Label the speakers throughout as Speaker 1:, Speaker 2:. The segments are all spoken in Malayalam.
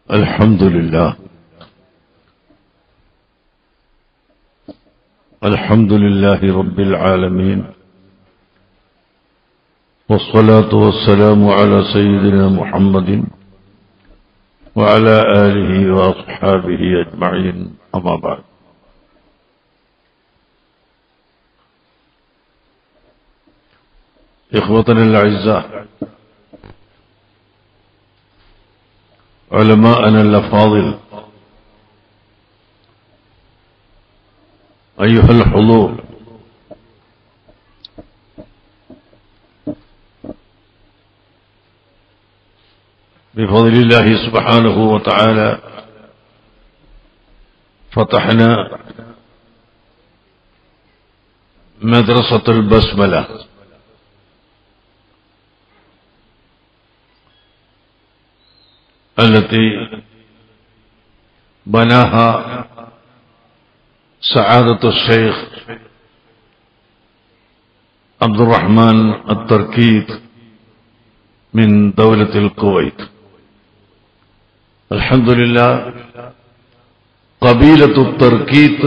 Speaker 1: الحمد لله الحمد لله رب العالمين، والصلاة والسلام على سيدنا محمد وعلى آله وأصحابه أجمعين، أما بعد. إخوتنا الأعزاء، علماءنا الأفاضل، أيها الحضور، بفضل الله سبحانه وتعالى فتحنا مدرسة البسملة التي بناها سعادة الشيخ عبد الرحمن التركيت من دولة الكويت. الحمد لله، قبيلة التركيت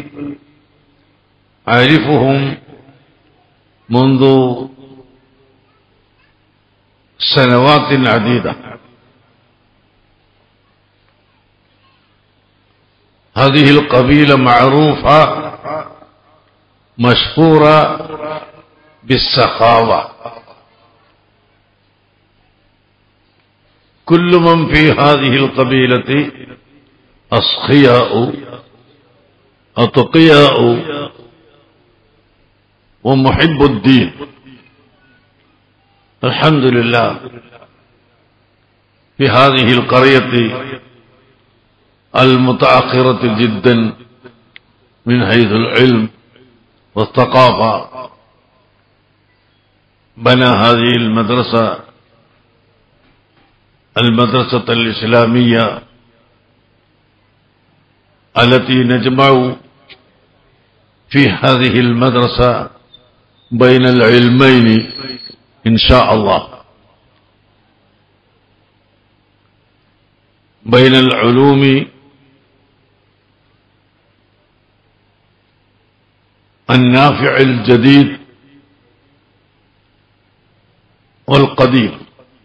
Speaker 1: أعرفهم منذ سنوات عديدة. هذه القبيلة معروفة مشهورة بالسخاوة. كل من في هذه القبيلة أسخياء أتقياء ومحب الدين. الحمد لله، في هذه القرية المتأخرة جدا من حيث العلم والثقافة بنى هذه المدرسة الإسلامية التي نجمع في هذه المدرسة بين العلمين إن شاء الله، بين العلوم النافع الجديد والقديم،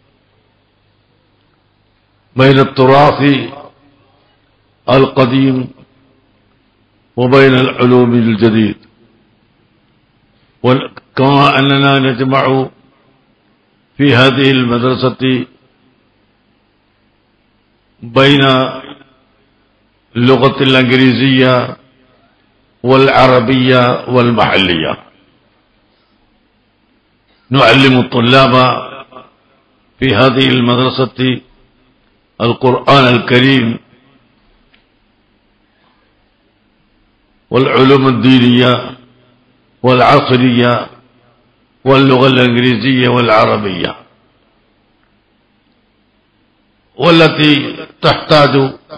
Speaker 1: بين التراث القديم وبين العلوم الجديد. كما أننا نجمع في هذه المدرسة بين اللغة الإنجليزية والعربية والمحلية. نعلم الطلاب في هذه المدرسة القرآن الكريم والعلوم الدينية والعصرية واللغة الإنجليزية والعربية، والتي تحتاج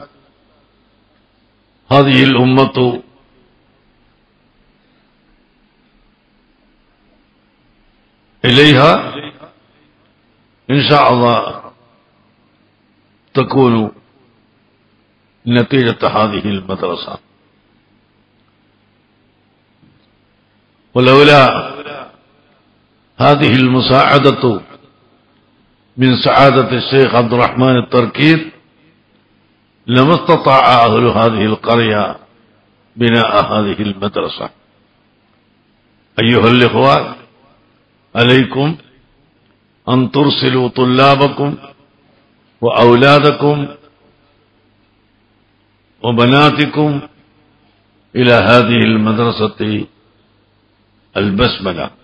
Speaker 1: هذه الأمة إليها إن شاء الله تكون نتيجة هذه المدرسة. ولولا هذه المساعدة من سعادة الشيخ عبد الرحمن التركيت لما استطاع أهل هذه القرية بناء هذه المدرسة. أيها الإخوة، عليكم أن ترسلوا طلابكم وأولادكم وبناتكم إلى هذه المدرسة البسملة.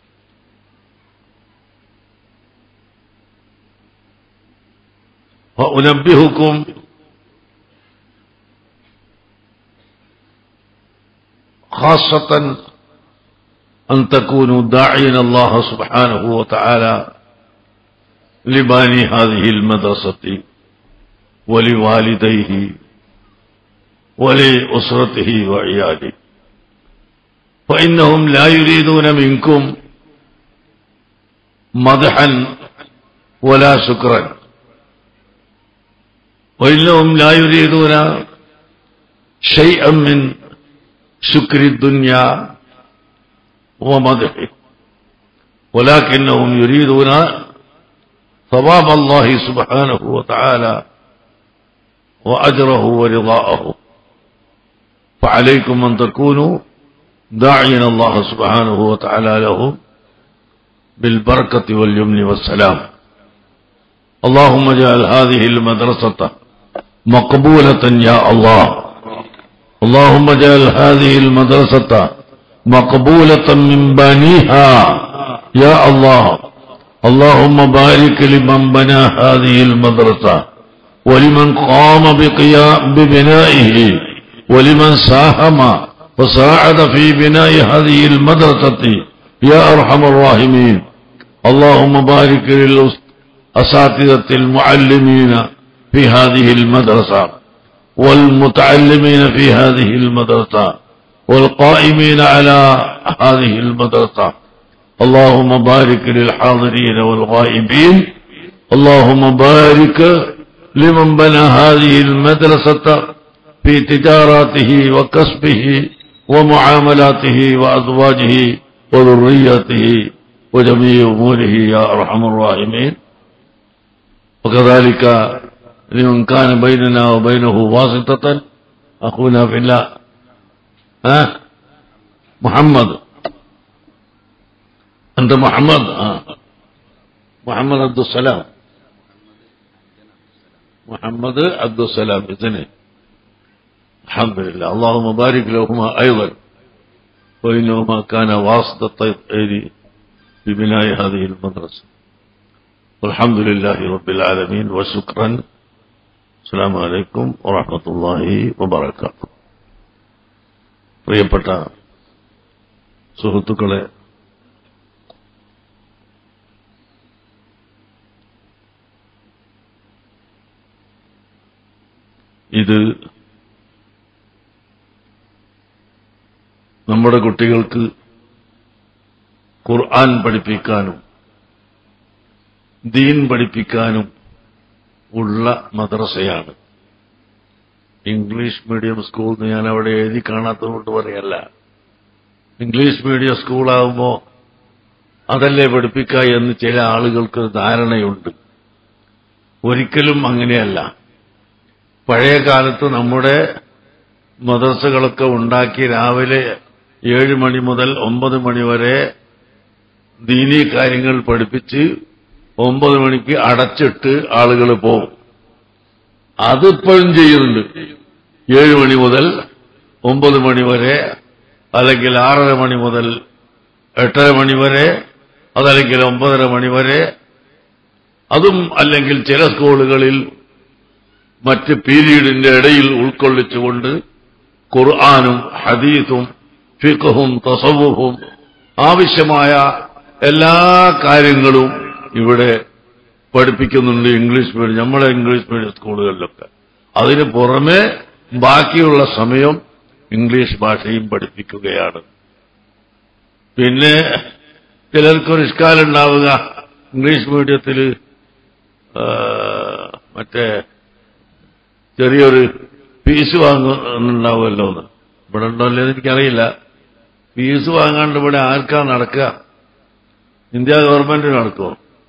Speaker 1: وأنبهكم خاصة أن تكونوا داعين الله سبحانه وتعالى لباني هذه المدرسة ولوالديه ولأسرته وعياله، فإنهم لا يريدون منكم مدحا ولا شكرا، وإنهم لا يريدون شيئا من شكر الدنيا ومدحه ولكنهم يريدون ثواب الله سبحانه وتعالى وأجره ورضاءه فعليكم أن تكونوا داعين الله سبحانه وتعالى له بالبركة واليمن والسلام اللهم اجعل هذه المدرسة مقبولة يا الله اللهم اجعل هذه المدرسة مقبولة من بانيها يا الله اللهم بارك لمن بنى هذه المدرسة ولمن قام ببنائه ولمن ساهم وساعد في بناء هذه المدرسة يا أرحم الراحمين اللهم بارك للأساتذة المعلمين في هذه المدرسة والمتعلمين في هذه المدرسة والقائمين على هذه المدرسة اللهم بارك للحاضرين والغائبين اللهم بارك لمن بنى هذه المدرسة في تجاراته وكسبه ومعاملاته وأزواجه وذريته وجميع أموره يا أرحم الراحمين وكذلك لمن كان بيننا وبينه واسطة أخونا في الله محمد أنت محمد محمد عبد السلام محمد عبد السلام إذنه الحمد لله اللهم بارك لهما أيضا وإنهما كان واسطتين في بناء هذه المدرسة والحمد لله رب العالمين وشكرا السلام عليكم ورحمة الله وبركاته പ്രിയപ്പെട്ട സുഹൃത്തുക്കളെ ഇത് നമ്മുടെ കുട്ടികൾക്ക് ഖുർആൻ പഠിപ്പിക്കാനും ദീൻ പഠിപ്പിക്കാനും ഉള്ള മദ്രസയാണ്. ഇംഗ്ലീഷ് മീഡിയം സ്കൂൾ എന്ന് ഞാൻ അവിടെ എഴുതി കാണാത്തതുകൊണ്ട് പറയല്ല. ഇംഗ്ലീഷ് മീഡിയം സ്കൂളാകുമ്പോൾ അതല്ലേ പഠിപ്പിക്കുക എന്ന് ചില ആളുകൾക്ക് ധാരണയുണ്ട്. ഒരിക്കലും അങ്ങനെയല്ല. പഴയ കാലത്ത് നമ്മുടെ മദ്രസകളൊക്കെ ഉണ്ടാക്കി രാവിലെ 7 മണി മുതൽ 9 മണി വരെ ദീനീ കാര്യങ്ങൾ പഠിപ്പിച്ച് 9 മണിക്ക് അടച്ചിട്ട് ആളുകൾ പോകും. അതിപ്പോഴും ചെയ്യുന്നുണ്ട്. 7 മണി മുതൽ 9 മണി വരെ, അല്ലെങ്കിൽ 6:30 മണി മുതൽ 8:30 മണി വരെ, അതല്ലെങ്കിൽ 9:30 മണി വരെ. അതും അല്ലെങ്കിൽ ചില സ്കൂളുകളിൽ മറ്റ് പീരീഡിന്റെ ഇടയിൽ ഉൾക്കൊള്ളിച്ചുകൊണ്ട് ഖുർആനും ഹദീസും ഫിഖ്ഹും തസവ്വുഫും ആവശ്യമായ എല്ലാ കാര്യങ്ങളും ഇവിടെ പഠിപ്പിക്കുന്നുണ്ട് ഇംഗ്ലീഷ് മീഡിയം, നമ്മളെ ഇംഗ്ലീഷ് മീഡിയം സ്കൂളുകളിലൊക്കെ. അതിന് പുറമെ ബാക്കിയുള്ള സമയം ഇംഗ്ലീഷ് ഭാഷയും പഠിപ്പിക്കുകയാണ്. പിന്നെ ചിലർക്കൊരു ഇഷ്കാലുണ്ടാവുക, ഇംഗ്ലീഷ് മീഡിയത്തിൽ മറ്റേ ചെറിയൊരു ഫീസ് വാങ്ങുന്നുണ്ടാവുമല്ലോ എന്ന്. ഇവിടെ ഉണ്ടല്ലോ എന്ന് എനിക്കറിയില്ല. ഫീസ് വാങ്ങാണ്ട് ഇവിടെ ആർക്കാ നടക്കുക? ഇന്ത്യ ഗവൺമെന്റ് നടക്കുമോ?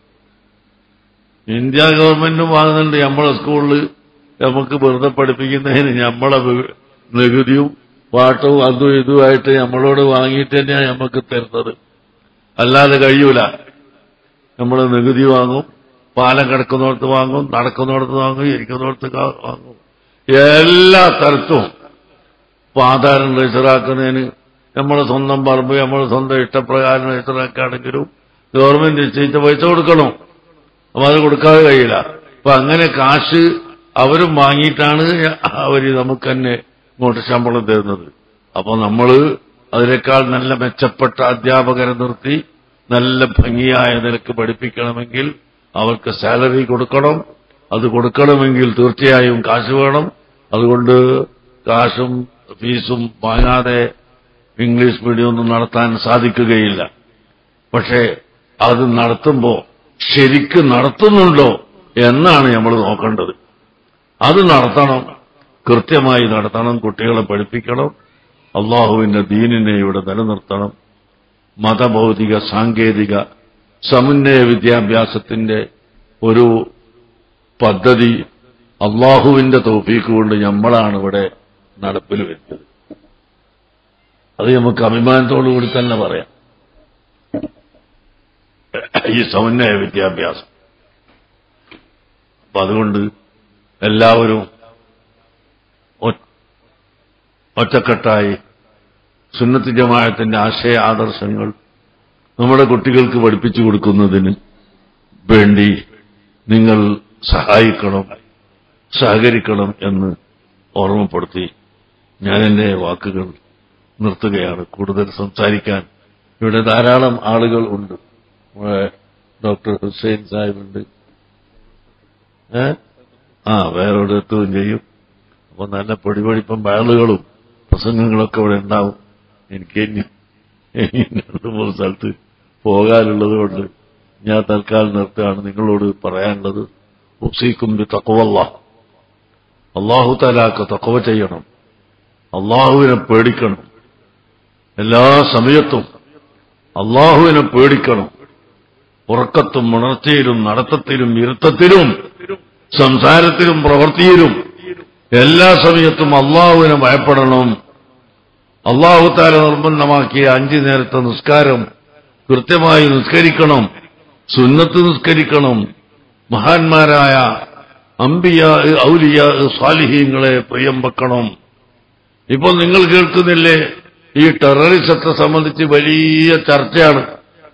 Speaker 1: ഇന്ത്യ ഗവൺമെന്റും വാങ്ങുന്നുണ്ട്. നമ്മളെ സ്കൂളിൽ നമുക്ക് വെറുതെ പഠിപ്പിക്കുന്നതിന് നമ്മളെ നികുതിയും പാട്ടവും അതും ഇതുമായിട്ട് നമ്മളോട് വാങ്ങിയിട്ട് തന്നെയാണ് നമുക്ക് തരുന്നത്. അല്ലാതെ കഴിയൂല. നമ്മൾ നികുതി വാങ്ങും, പാലം കിടക്കുന്നിടത്ത് വാങ്ങും, നടക്കുന്നിടത്ത് വാങ്ങും, ഇരിക്കുന്നിടത്ത് വാങ്ങും. എല്ലാ തരത്തും ആധാരം രജിസ്റ്ററാക്കുന്നതിന് നമ്മളെ സ്വന്തം പറമ്പ് നമ്മൾ സ്വന്തം ഇഷ്ടപ്രകാരം രജിസ്റ്ററാക്കുകയാണെങ്കിലും ഗവൺമെന്റ് നിശ്ചയിച്ച പൈസ കൊടുക്കണം. അപ്പൊ അത് കൊടുക്കാതെ കഴിയില്ല. അപ്പൊ അങ്ങനെ കാശ് അവരും വാങ്ങിയിട്ടാണ് അവർ നമുക്ക് തന്നെ ഇങ്ങോട്ട് ശമ്പളം തരുന്നത്. അപ്പൊ നമ്മൾ അതിനേക്കാൾ നല്ല മെച്ചപ്പെട്ട അധ്യാപകരെ നിർത്തി നല്ല ഭംഗിയായ നിലക്ക് പഠിപ്പിക്കണമെങ്കിൽ അവർക്ക് സാലറി കൊടുക്കണം. അത് കൊടുക്കണമെങ്കിൽ തീർച്ചയായും കാശ് വേണം. അതുകൊണ്ട് കാശും ഫീസും വാങ്ങാതെ ഇംഗ്ലീഷ് മീഡിയം ഒന്നും നടത്താൻ സാധിക്കുകയില്ല. പക്ഷേ അത് നടത്തുമ്പോൾ ശരിക്കും നടത്തുന്നുണ്ടോ എന്നാണ് നമ്മൾ നോക്കേണ്ടത്. അത് നടത്തണം, കൃത്യമായി നടത്തണം. കുട്ടികളെ പഠിപ്പിക്കണം. അള്ളാഹുവിന്റെ ദീനിനെ ഇവിടെ നിലനിർത്തണം. മതഭൗതിക സാങ്കേതിക സമന്വയ വിദ്യാഭ്യാസത്തിന്റെ ഒരു പദ്ധതി അള്ളാഹുവിന്റെ തൗഫീഖ് കൊണ്ട് നമ്മളാണ് ഇവിടെ നടപ്പിൽ വരുന്നത്. അത് നമുക്ക് അഭിമാനത്തോടുകൂടി തന്നെ പറയാം. ഈ സമന്വയ വിദ്യാഭ്യാസം. അപ്പൊ അതുകൊണ്ട് എല്ലാവരും ഒറ്റക്കെട്ടായി സുന്നത്ത് ജമാഅത്തിന്റെ ആശയ ആദർശങ്ങൾ നമ്മുടെ കുട്ടികൾക്ക് പഠിപ്പിച്ചു കൊടുക്കുന്നതിന് വേണ്ടി നിങ്ങൾ സഹായിക്കണം, സഹകരിക്കണം എന്ന് ഓർമ്മപ്പെടുത്തി ഞാൻ എന്റെ വാക്കുകൾ നിർത്തുകയാണ്. കൂടുതൽ സംസാരിക്കാൻ ഇവിടെ ധാരാളം ആളുകൾ ഉണ്ട്. ഡോക്ടർ ഹുസൈൻ സാഹിബുണ്ട്, വേറൊരിടത്തും ചെയ്യും. അപ്പൊ നല്ല പൊടിപൊടിപ്പം ആളുകളും പ്രസംഗങ്ങളൊക്കെ ഇവിടെ ഉണ്ടാവും. എനിക്ക് രണ്ടു മൂന്ന് സ്ഥലത്ത് പോകാനുള്ളത് കൊണ്ട് ഞാൻ തൽക്കാലം നിർത്തുകയാണ്. നിങ്ങളോട് പറയാനുള്ളത് ഉസീക്കും ബി തഖ്വല്ലാഹ്, അല്ലാഹു തആലാക്ക് തഖ്വ ചെയ്യണം, അല്ലാഹുവിനെ പേടിക്കണം. എല്ലാ സമയത്തും അല്ലാഹുവിനെ പേടിക്കണം. ഉറക്കത്തും ഉണർച്ചയിലും നടത്തത്തിലും ഇരുത്തത്തിലും സംസാരത്തിലും പ്രവൃത്തിയിലും എല്ലാ സമയത്തും അല്ലാഹുവിനെ ഭയപ്പെടണം. അല്ലാഹു തആല നിർബന്ധമാക്കിയ 5 നേരത്തെ നിസ്കാരം കൃത്യമായി നിസ്കരിക്കണം, സുന്നത്ത് നിസ്കരിക്കണം. മഹാന്മാരായ അംബിയാ, ഔലിയാ, സ്വാലിഹീങ്ങളെ പ്രിയം വെക്കണം. ഇപ്പൊ നിങ്ങൾ കേൾക്കുന്നില്ലേ, ഈ ടെററിസത്തെ സംബന്ധിച്ച് വലിയ ചർച്ചയാണ്.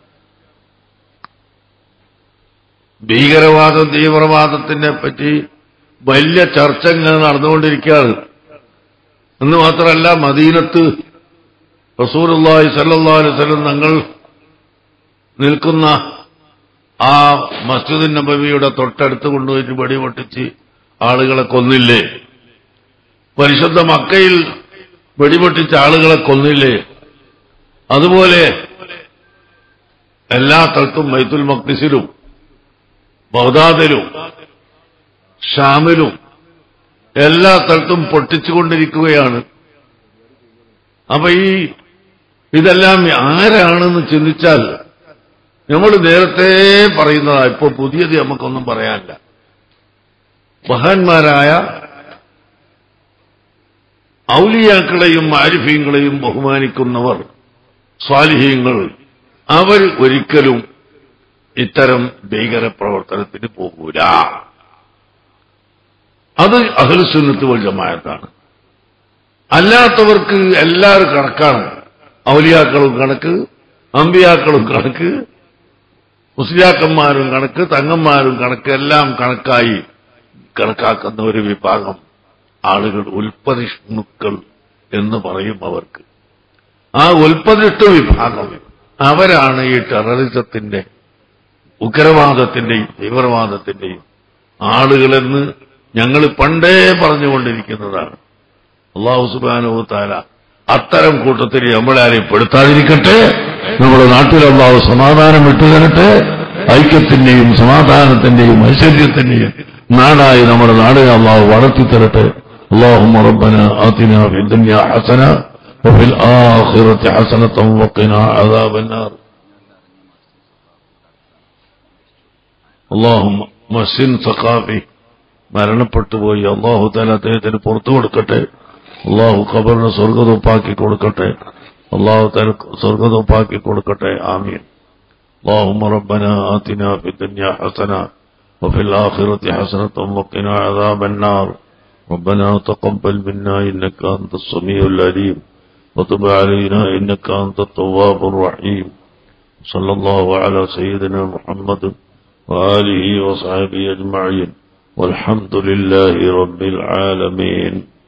Speaker 1: ഭീകരവാദം, തീവ്രവാദത്തിനെ പറ്റി വലിയ ചർച്ച ഇങ്ങനെ നടന്നുകൊണ്ടിരിക്കുകയാണ്. എന്ന് മാത്രമല്ല, മദീനത്ത് റസൂലുള്ളാഹി സ്വല്ലല്ലാഹു അലൈഹി വസല്ലം തങ്ങൾ നിൽക്കുന്ന ആ മസ്ജിദ് നബവിയുടെ തൊട്ടടുത്ത് കൊണ്ടുപോയിട്ട് വെടിപൊട്ടിച്ച് ആളുകളെ കൊന്നില്ലേ? പരിശുദ്ധ മക്കയിൽ വെടിപൊട്ടിച്ച ആളുകളെ കൊന്നില്ലേ? അതുപോലെ എല്ലാ സ്ഥലത്തും ബൈത്തുൽ മഖ്ദിസിലും ബഗ്ദാദിലും ഷാമിലും എല്ലാ സ്ഥലത്തും പൊട്ടിച്ചുകൊണ്ടിരിക്കുകയാണ്. അപ്പൊ ഇതെല്ലാം ആരാണെന്ന് ചിന്തിച്ചാൽ നമ്മൾ നേരത്തെ പറയുന്നതാ. ഇപ്പൊ പുതിയത് നമുക്കൊന്നും പറയാനില്ല. മഹാന്മാരായ ഔലിയാക്കളെയും ആരിഫീങ്ങളെയും ബഹുമാനിക്കുന്നവർ, സ്വാലിഹീങ്ങൾ, അവർ ഒരിക്കലും ഇത്തരം ഭീകരപ്രവർത്തനത്തിന് പോകൂല. അത് അഹ്ലുസുന്നത്ത് വൽ ജമാഅത്താണ്. അല്ലാത്തവർക്ക് എല്ലാവരും കണക്കാണ്. ഔലിയാക്കളും കണക്ക്, അമ്പിയാക്കളും കണക്ക്, മുസ്ലിയാക്കന്മാരും കണക്ക്, തങ്ങന്മാരും കണക്ക്, എല്ലാം കണക്കായി കണക്കാക്കുന്ന ഒരു വിഭാഗം ആളുകൾ ഉൽപ്പതിഷ്ണുക്കൾ എന്ന് പറയും അവർക്ക്. ആ ഉൽപ്പതിഷ്ണു വിഭാഗം അവരാണ് ഈ ടെററിസത്തിന്റെ, ഉഗ്രവാദത്തിന്റെയും തീവ്രവാദത്തിന്റെയും ആളുകളെന്ന് ഞങ്ങൾ പണ്ടേ പറഞ്ഞുകൊണ്ടിരിക്കുന്നതാണ്. അല്ലാഹു സുബ്ഹാനഹു വ തആല അത്തരം കൂട്ടത്തിൽ നമ്മളാരെയും പെടുത്താതിരിക്കട്ടെ. നമ്മുടെ നാട്ടിൽ അല്ലാഹു സമാധാനം വിട്ടുതരട്ടെ. ഐക്യത്തിന്റെയും സമാധാനത്തിന്റെയും ഐശ്വര്യത്തിന്റെയും നാടായി നമ്മുടെ നാടിനെ അല്ലാഹു വളർത്തിത്തരട്ടെ. اللهم ربنا آتنا في الدنيا حسنة وفي الآخرة حسنة وقنا عذاب النار. اللهم محسن ثقافي മരണപ്പെട്ടുപോയി. അല്ലാഹു തആല അദ്ദേഹത്തിന് പുറത്തു കൊടുക്കട്ടെ. അല്ലാഹു ഖബറിനെ സ്വർഗ്ഗതോപ്പാക്കി കൊടുക്കട്ടെ. അല്ലാഹു തആല സ്വർഗ്ഗതോപ്പാക്കി കൊടുക്കട്ടെ. ആമീൻ. اللهم ربنا آتنا في الدنيا حسنة وفي الآخرة حسنة وقنا عذاب النار. ربنا تقبل منا إنك أنت السميع العليم وتب علينا إنك أنت التواب الرحيم. صلى الله على سيدنا محمد وآله وصحبه أجمعين والحمد لله رب العالمين.